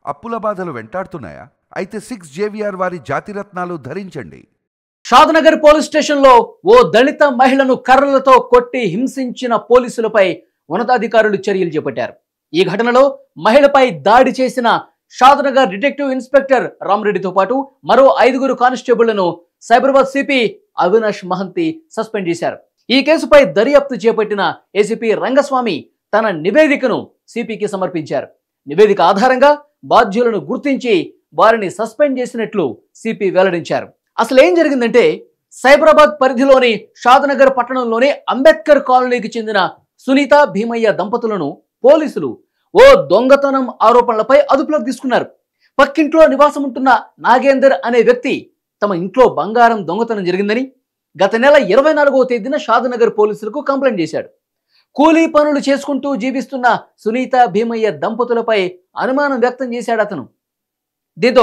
అప్పుల బాధలు వెంటాడుతున్నాయా? అయితే 6 JVR వారి జాతిరత్నాలు ధరించండి. షాద్నగర్ పోలీస్ స్టేషన్లో ఓ దళిత మహిళను కర్రలతో కొట్టి హింసించిన పోలీసులపై ఉన్నతాధికారులు చర్యలు చేపట్టారు. ఈ ఘటనలో మహిళపై దాడి చేసిన షాద్నగర్ డిటెక్టివ్ ఇన్స్పెక్టర్ రామరెడ్డితో పాటు మరో 5 కానిస్టేబుళ్లను సైబరాబాద్ సిపి అవినాష్ మహంతి సస్పెండ్ చేశారు. ఈ కేసుపై దర్యాప్తు చేపట్టిన ఏసీపీ రంగస్వామి తన నివేదికను సిపికి సమర్పించారు. నివేదిక ఆధారంగా బాధ్యులను గుర్తించి వారిని సస్పెండ్ చేసినట్లు సిపి వెల్లడించారు. అసలు ఏం జరిగిందంటే, సైబరాబాద్ పరిధిలోని షాద్నగర్ పట్టణంలోని అంబేద్కర్ కాలనీకి చెందిన సునీత భీమయ్య దంపతులను పోలీసులు ఓ దొంగతనం ఆరోపణలపై అదుపులోకి తీసుకున్నారు. పక్కింట్లో నివాసం ఉంటున్న నాగేందర్ అనే వ్యక్తి తమ ఇంట్లో బంగారం దొంగతనం జరిగిందని గత నెల 24వ తేదీన షాద్నగర్ పోలీసులకు కంప్లైంట్ చేశాడు. కూలీ పనులు చేసుకుంటూ జీవిస్తున్న సునీత భీమయ్య దంపతులపై అనుమానం వ్యక్తం చేశాడు అతను. దీంతో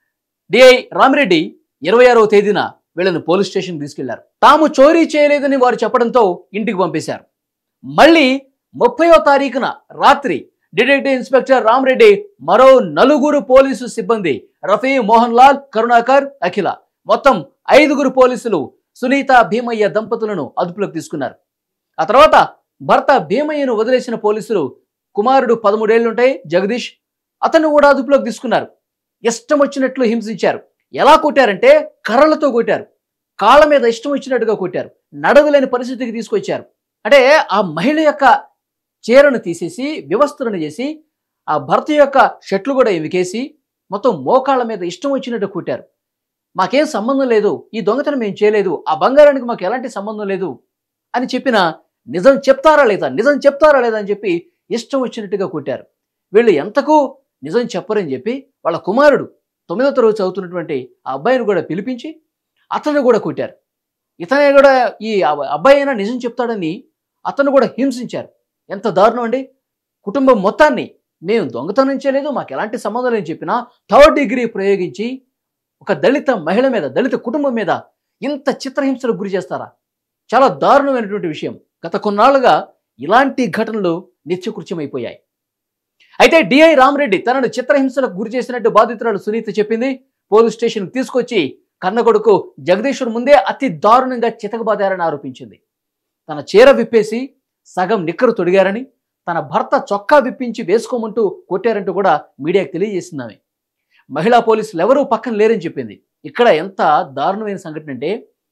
డిఐ రామిరెడ్డి 26వ తేదీన వీళ్ళను పోలీస్ స్టేషన్ తీసుకెళ్లారు. తాము చోరీ చేయలేదని వారు చెప్పడంతో ఇంటికి పంపేశారు. మళ్ళీ 30వ తారీఖున రాత్రి డిటెక్టివ్ ఇన్స్పెక్టర్ రామిరెడ్డి మరో 4 పోలీసు సిబ్బంది రఫీ, మోహన్ లాల్, కరుణాకర్, అఖిల మొత్తం 5 పోలీసులు సునీత భీమయ్య దంపతులను అదుపులోకి తీసుకున్నారు. ఆ తర్వాత భర్త భీమయ్యను వదిలేసిన పోలీసులు కుమారుడు 13 ఏళ్లుంటాయి జగదీష్, అతను కూడా అదుపులోకి తీసుకున్నారు. ఇష్టం వచ్చినట్లు హింసించారు. ఎలా కొట్టారంటే కర్రలతో కొట్టారు, కాళ్ళ మీద ఇష్టం వచ్చినట్టుగా కొట్టారు, నడవలేని పరిస్థితికి తీసుకొచ్చారు. అంటే ఆ మహిళ యొక్క చీరను తీసేసి వ్యవస్థలను చేసి ఆ భర్త యొక్క షర్ట్లు కూడా ఇవికేసి మొత్తం మోకాళ్ళ మీద ఇష్టం వచ్చినట్టు కొట్టారు. మాకేం సంబంధం లేదు, ఈ దొంగతనం మేము చేయలేదు, ఆ బంగారానికి మాకు ఎలాంటి సంబంధం లేదు అని చెప్పిన నిజం చెప్తారా లేదా అని చెప్పి ఇష్టం వచ్చినట్టుగా కొట్టారు. వీళ్ళు ఎంతకు నిజం చెప్పరని చెప్పి వాళ్ళ కుమారుడు 9వ తరగతి చదువుతున్నటువంటి ఆ అబ్బాయిని కూడా పిలిపించి అతను కూడా కొట్టారు. ఇతనే కూడా ఈ అబ్బాయి అయినా నిజం చెప్తాడని అతను కూడా హింసించారు. ఎంత దారుణం అండి! కుటుంబం మొత్తాన్ని మేము దొంగతనం చేయలేదు, మాకు ఎలాంటి సంబంధం లేని చెప్పినా 3rd డిగ్రీ ప్రయోగించి ఒక దళిత మహిళ మీద, దళిత కుటుంబం మీద ఇంత చిత్రహింసలకు గురి చేస్తారా? చాలా దారుణమైనటువంటి విషయం. గత కొన్నాళ్లుగా ఇలాంటి ఘటనలు నిత్యకృత్యమైపోయాయి. అయితే డిఐ రామిరెడ్డి తనను చిత్రహింసలకు గురి చేసినట్టు బాధితురాలు సునీత చెప్పింది. పోలీస్ స్టేషన్కి తీసుకొచ్చి కన్న కొడుకు జగదీశ్వర్ ముందే అతి దారుణంగా చితకబాదారని ఆరోపించింది. తన చీర విప్పేసి సగం నిక్కరు తొడిగారని, తన భర్త చొక్కా విప్పించి వేసుకోమంటూ కొట్టారంటూ కూడా మీడియాకు తెలియజేసింది ఆమె. మహిళా పోలీసులు ఎవరూ పక్కన లేరని చెప్పింది. ఇక్కడ ఎంత దారుణమైన సంఘటన అంటే,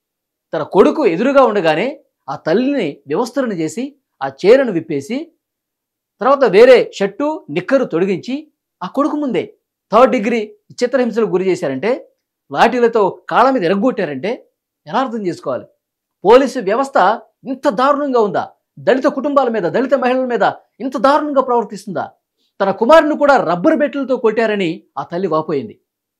తన కొడుకు ఎదురుగా ఉండగానే ఆ తల్లిని వ్యవస్థలను చేసి ఆ చీరను విప్పేసి తర్వాత వేరే షర్టు నిక్కరు తొడిగించి ఆ కొడుకు ముందే 3rd డిగ్రీ చిత్రహింసలకు గురి చేశారంటే, లాఠీలతో కాళ్ళ మీద ఎరగొట్టారంటే ఎలా అర్థం చేసుకోవాలి? పోలీసు వ్యవస్థ ఇంత దారుణంగా ఉందా? దళిత కుటుంబాల మీద, దళిత మహిళల మీద ఇంత దారుణంగా ప్రవర్తిస్తుందా? తన కుమారుని కూడా రబ్బరు బెట్లతో కొట్టారని ఆ తల్లి వాపోయింది.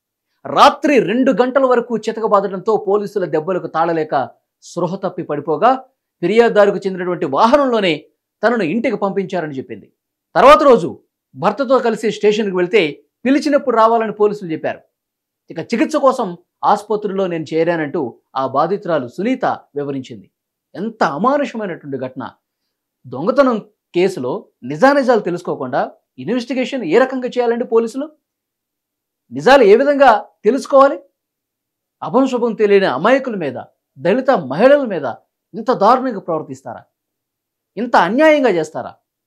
రాత్రి 2 గంటల వరకు చితకబాదడంతో పోలీసుల దెబ్బలకు తాళలేక స్పృహ తప్పి పడిపోగా ఫిర్యాదుదారుకు చెందినటువంటి వాహనంలోనే తనను ఇంటికి పంపించారని చెప్పింది. తర్వాత రోజు భర్తతో కలిసి స్టేషన్కి వెళ్తే పిలిచినప్పుడు రావాలని పోలీసులు చెప్పారు. ఇక చికిత్స కోసం ఆసుపత్రిలో నేను చేరానంటూ ఆ బాధితురాలు సునీత వివరించింది. ఎంత అమానుషమైనటువంటి ఘటన! దొంగతనం కేసులో నిజానిజాలు తెలుసుకోకుండా ఇన్వెస్టిగేషన్ ఏ రకంగా చేయాలండి పోలీసులు? నిజాలు ఏ విధంగా తెలుసుకోవాలి? అభంశుభం తెలియని అమాయకుల మీద, దళిత మహిళల మీద ఇంత దారుణంగా ప్రవర్తిస్తారా? ఇంత అన్యాయంగా చేస్తారా?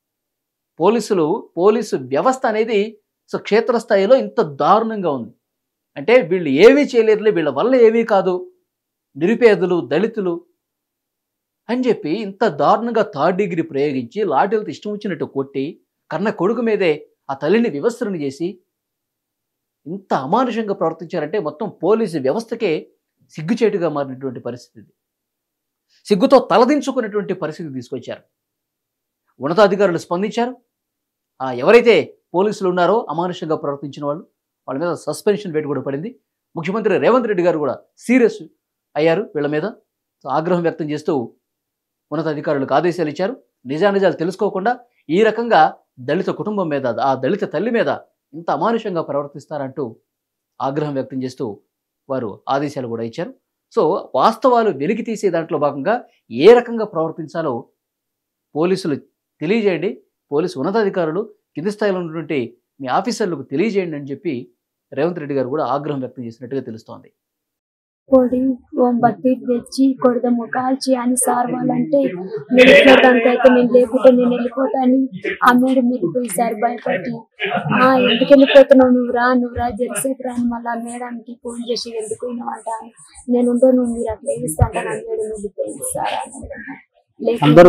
పోలీసు వ్యవస్థ అనేది క్షేత్రస్థాయిలో ఇంత దారుణంగా ఉంది అంటే వీళ్ళు ఏమీ చేయలేరులే, వీళ్ళ వల్ల ఏమీ కాదు, నిరుపేదలు, దళితులు అని చెప్పి ఇంత దారుణంగా 3rd డిగ్రీ ప్రయోగించి లాఠీలతో ఇష్టం వచ్చినట్టు కొట్టి కన్న కొడుకు మీదే ఆ తల్లిని వివస్త్రను చేసి ఇంత అమానుషంగా ప్రవర్తించారంటే మొత్తం పోలీసు వ్యవస్థకే సిగ్గుచేటుగా మారినటువంటి పరిస్థితి. సిగ్గుతో తలదించుకున్నటువంటి పరిస్థితి తీసుకొచ్చారు. ఉన్నతాధికారులు స్పందించారు. ఎవరైతే పోలీసులు ఉన్నారో అమానుషంగా ప్రవర్తించిన వాళ్ళ మీద సస్పెన్షన్ వేటు కూడా పడింది. ముఖ్యమంత్రి రేవంత్ రెడ్డి గారు కూడా సీరియస్ అయ్యారు వీళ్ళ మీద. ఆగ్రహం వ్యక్తం చేస్తూ ఉన్నతాధికారులకు ఆదేశాలు ఇచ్చారు. నిజానిజాలు తెలుసుకోకుండా ఈ రకంగా దళిత కుటుంబం మీద, ఆ దళిత తల్లి మీద ఇంత అమానుషంగా ప్రవర్తిస్తారంటూ ఆగ్రహం వ్యక్తం చేస్తూ వారు ఆదేశాలు కూడా ఇచ్చారు. సో వాస్తవాలు వెలికి తీసే దాంట్లో భాగంగా ఏ రకంగా ప్రవర్తించాలో పోలీసులు తెలియజేయండి. పోలీసు ఉన్నతాధికారులు కింది స్థాయిలో ఉన్నటువంటి మీ ఆఫీసర్లకు తెలియజేయండి అని చెప్పి రేవంత్ రెడ్డి గారు కూడా ఆగ్రహం వ్యక్తం చేసినట్టుగా తెలుస్తోంది. పొడి బట్టి తెచ్చి కొడదాము కాల్చి అని సార్ వాళ్ళంటే వెళ్ళిపోతానికి అయితే నేను లేకుంటే నేను వెళ్ళిపోతాను. ఆ మేడం వెళ్ళిపోయి సార్ భయపడి ఎందుకు వెళ్ళిపోతున్నావు నువ్వు రా జరిసేపు రా అని మళ్ళీ ఆ మేడానికి ఫోన్ చేసి వెళ్ళిపోయినావు అంట. నేను ఉండను మీరు అట్లా వేస్తా అంటే నా మేడం వెళ్ళిపోయింది సార్. అందరు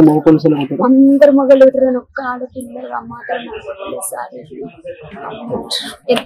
మగలు ఒక్క ఆడపిల్లగా మాత్రం సార్.